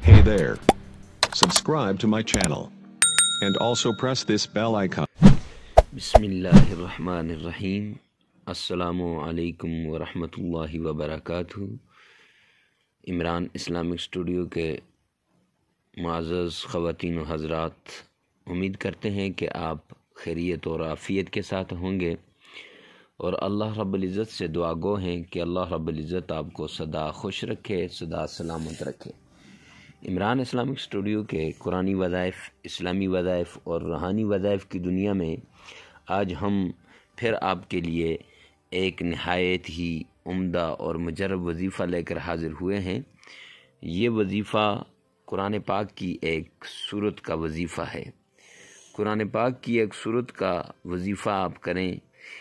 Hey there. Subscribe to my channel. And also press this bell icon. बिस्मिल्लाहिर्रहमानिर्रहीम। अस्सलामु अलैकुम वरहमतुल्लाहि वबरकातुहू। इमरान इस्लामिक स्टूडियो के मुअज़्ज़ज़ ख़वातीन व हज़रात, उम्मीद करते हैं कि आप खैरियत और आफ़ियत के साथ होंगे और अल्लाह रब्बुल इज़्ज़त से दुआ गो हैं कि अल्लाह रब्बुल इज़्ज़त आपको सदा खुश रखे, सदा सलामत रखे। इमरान इस्लामिक स्टूडियो के कुरानी वज़ाइफ़, इस्लामी वज़ाइफ़ और रूहानी वज़ाइफ़ की दुनिया में आज हम फिर आपके लिए एक नहायत ही उम्दा और मुजर्रब वजीफ़ा लेकर हाज़िर हुए हैं। ये वजीफ़ा कुरान पाक की एक सूरत का वजीफ़ा है। कुरान पाक की एक सूरत का वजीफ़ा आप करें,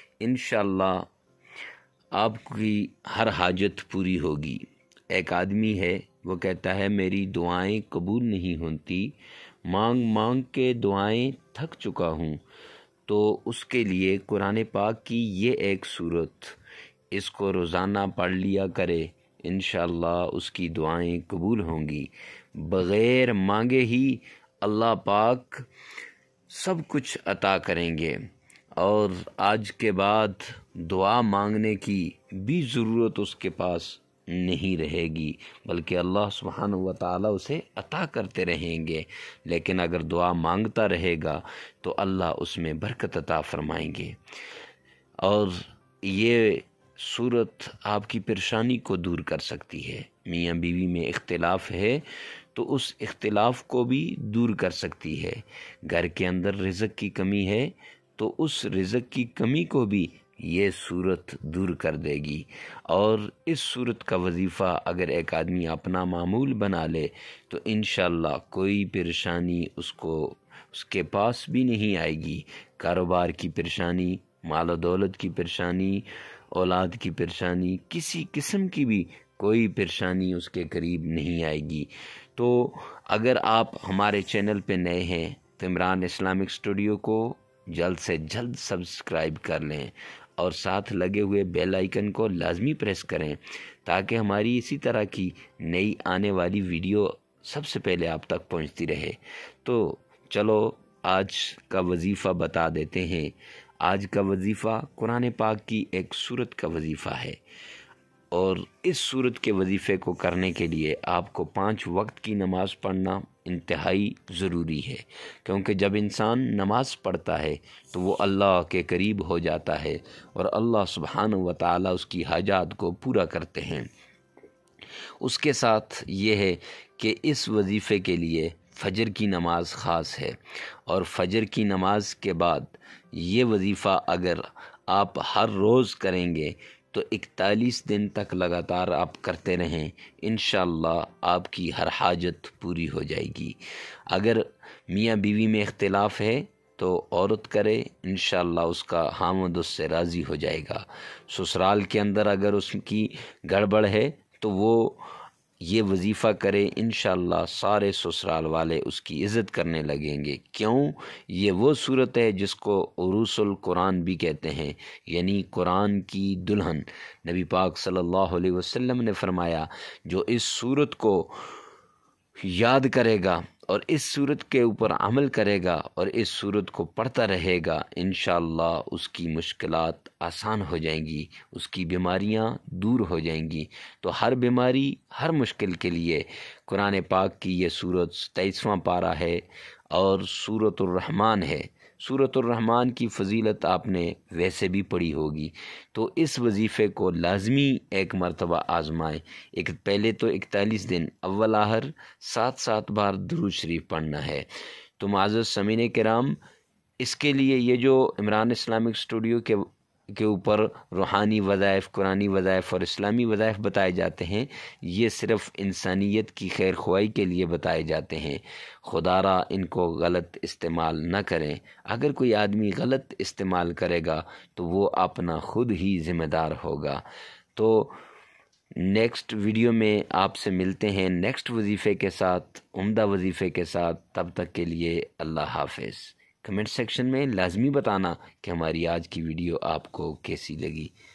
इंशाअल्लाह आपकी हर हाजत पूरी होगी। एक आदमी है, वो कहता है मेरी दुआएं कबूल नहीं होती, मांग मांग के दुआएं थक चुका हूँ, तो उसके लिए कुरान पाक की ये एक सूरत, इसको रोज़ाना पढ़ लिया करे, इंशाअल्लाह उसकी दुआएं कबूल होंगी। बग़ैर मांगे ही अल्लाह पाक सब कुछ अता करेंगे और आज के बाद दुआ मांगने की भी ज़रूरत उसके पास नहीं रहेगी, बल्कि अल्लाह सुब्हानहू व तआला उसे अता करते रहेंगे। लेकिन अगर दुआ मांगता रहेगा तो अल्लाह उसमें बरकत अता फरमाएंगे। और ये सूरत आपकी परेशानी को दूर कर सकती है। मियाँ बीवी में इख्तिलाफ है तो उस इख्तिलाफ को भी दूर कर सकती है। घर के अंदर रिज़्क की कमी है तो उस रिज़्क की कमी को भी ये सूरत दूर कर देगी। और इस सूरत का वजीफ़ा अगर एक आदमी अपना मामूल बना ले तो इंशाअल्लाह कोई परेशानी उसके पास भी नहीं आएगी। कारोबार की परेशानी, माल दौलत की परेशानी, औलाद की परेशानी, किसी किस्म की भी कोई परेशानी उसके करीब नहीं आएगी। तो अगर आप हमारे चैनल पे नए हैं तो इमरान इस्लामिक स्टूडियो को जल्द से जल्द सब्सक्राइब कर लें और साथ लगे हुए बेल आइकन को लाजमी प्रेस करें ताकि हमारी इसी तरह की नई आने वाली वीडियो सबसे पहले आप तक पहुंचती रहे। तो चलो आज का वजीफ़ा बता देते हैं। आज का वजीफ़ा कुरान पाक की एक सूरत का वजीफ़ा है और इस सूरत के वजीफ़े को करने के लिए आपको 5 वक्त की नमाज़ पढ़ना इंतहाई ज़रूरी है, क्योंकि जब इंसान नमाज़ पढ़ता है तो वो अल्लाह के करीब हो जाता है और अल्लाह सुब्हानहू व तआला उसकी हाजात को पूरा करते हैं। उसके साथ ये है कि इस वजीफ़े के लिए फ़जर की नमाज़ ख़ास है और फ़जर की नमाज के बाद ये वजीफ़ा अगर आप हर रोज़ करेंगे तो 41 दिन तक लगातार आप करते रहें, इंशाअल्लाह आपकी हर हाजत पूरी हो जाएगी। अगर मियाँ बीवी में इख्तिलाफ है तो औरत करे, इंशाअल्लाह उसका हामिद उससे राज़ी हो जाएगा। ससुराल के अंदर अगर उसकी गड़बड़ है तो वो ये वजीफ़ा करे, इंशाअल्लाह सारे ससुराल वाले उसकी इज़्ज़त करने लगेंगे। क्यों? ये वो सूरत है जिसको उरूसुल कुरान भी कहते हैं, यानी कुरान की दुल्हन। नबी पाक सल्लल्लाहु अलैहि वसल्लम ने फरमाया, जो इस सूरत को याद करेगा और इस सूरत के ऊपर अमल करेगा और इस सूरत को पढ़ता रहेगा, इंशाअल्लाह उसकी मुश्किलात आसान हो जाएंगी, उसकी बीमारियां दूर हो जाएंगी। तो हर बीमारी, हर मुश्किल के लिए कुरान पाक की ये सूरत 23वां पारा है और सूरत रहमान है। सूरत रहमान की फजीलत आपने वैसे भी पढ़ी होगी, तो इस वजीफ़े को लाजमी एक मरतबा आजमाएं। पहले तो 41 दिन अव्वल आहर 7 बार दुरूद शरीफ पढ़ना है। तो मुअज़्ज़ज़ समीन किराम, इसके लिए ये जो इमरान इस्लामिक स्टूडियो के ऊपर रूहानी वज़ाइफ़, कुरानी वज़ाइफ़ और इस्लामी वज़ाइफ़ बताए जाते हैं, ये सिर्फ़ इंसानियत की खैर ख्वाही के लिए बताए जाते हैं। खुदारा इनको गलत इस्तेमाल न करें। अगर कोई आदमी गलत इस्तेमाल करेगा तो वो अपना खुद ही ज़िम्मेदार होगा। तो नेक्स्ट वीडियो में आपसे मिलते हैं नेक्स्ट वजीफ़े के साथ, उम्दा वजीफ़े के साथ। तब तक के लिए अल्लाह हाफ़िज़। कमेंट सेक्शन में लाजमी बताना कि हमारी आज की वीडियो आपको कैसी लगी।